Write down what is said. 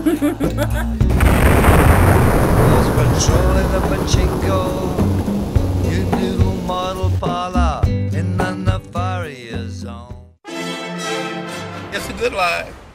Was patrolling the pachinko, your new model parlor in the nefarious zone. It's a good line.